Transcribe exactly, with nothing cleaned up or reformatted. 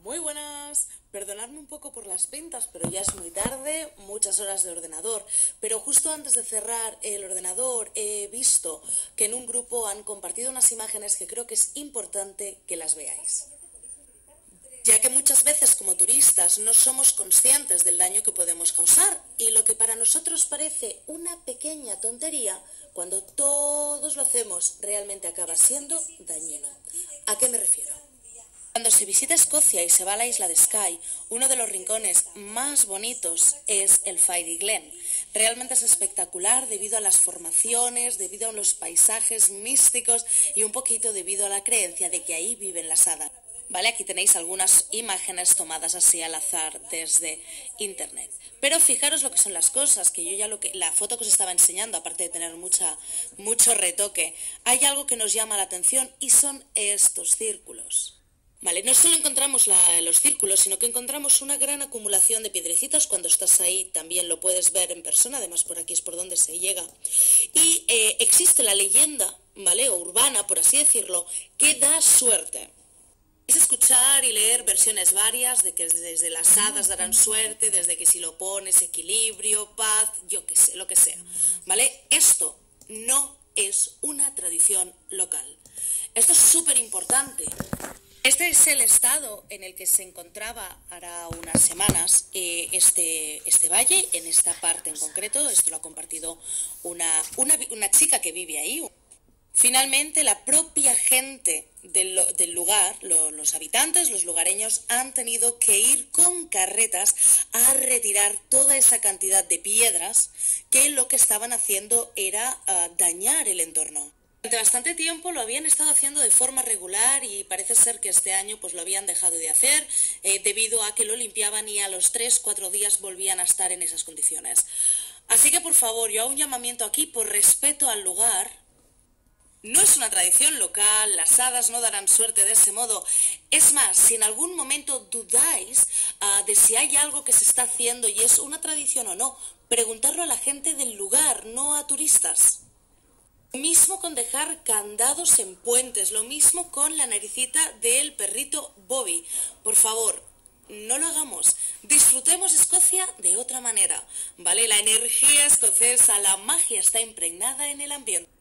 Muy buenas, perdonadme un poco por las pintas, pero ya es muy tarde, muchas horas de ordenador. Pero justo antes de cerrar el ordenador he visto que en un grupo han compartido unas imágenes que creo que es importante que las veáis. Ya que muchas veces como turistas no somos conscientes del daño que podemos causar y lo que para nosotros parece una pequeña tontería, cuando todos lo hacemos realmente acaba siendo dañino. ¿A qué me refiero? Cuando se visita Escocia y se va a la isla de Skye, uno de los rincones más bonitos es el Fairy Glen. Realmente es espectacular debido a las formaciones, debido a los paisajes místicos y un poquito debido a la creencia de que ahí viven las hadas. Vale, aquí tenéis algunas imágenes tomadas así al azar desde internet. Pero fijaros lo que son las cosas, que yo ya lo que la foto que os estaba enseñando, aparte de tener mucha mucho retoque, hay algo que nos llama la atención y son estos círculos. Vale, no solo encontramos la, los círculos, sino que encontramos una gran acumulación de piedrecitas. Cuando estás ahí también lo puedes ver en persona, además por aquí es por donde se llega. Y eh, existe la leyenda, ¿vale?, o urbana, por así decirlo, que da suerte. Es escuchar y leer versiones varias de que desde las hadas darán suerte, desde que si lo pones equilibrio, paz, yo qué sé, lo que sea, ¿vale? Esto no es una tradición local. Esto es súper importante. Este es el estado en el que se encontraba hará unas semanas eh, este, este valle, en esta parte en concreto. Esto lo ha compartido una, una, una chica que vive ahí. Finalmente, la propia gente del, del lugar, lo, los habitantes, los lugareños, han tenido que ir con carretas a retirar toda esa cantidad de piedras que lo que estaban haciendo era uh, dañar el entorno. Durante bastante tiempo lo habían estado haciendo de forma regular y parece ser que este año pues lo habían dejado de hacer eh, debido a que lo limpiaban y a los tres, cuatro días volvían a estar en esas condiciones. Así que por favor, yo hago un llamamiento aquí por respeto al lugar. No es una tradición local, las hadas no darán suerte de ese modo. Es más, si en algún momento dudáis uh, de si hay algo que se está haciendo y es una tradición o no, preguntarlo a la gente del lugar, no a turistas. Lo mismo con dejar candados en puentes, lo mismo con la naricita del perrito Bobby. Por favor, no lo hagamos. Disfrutemos Escocia de otra manera, ¿vale? La energía escocesa, la magia está impregnada en el ambiente.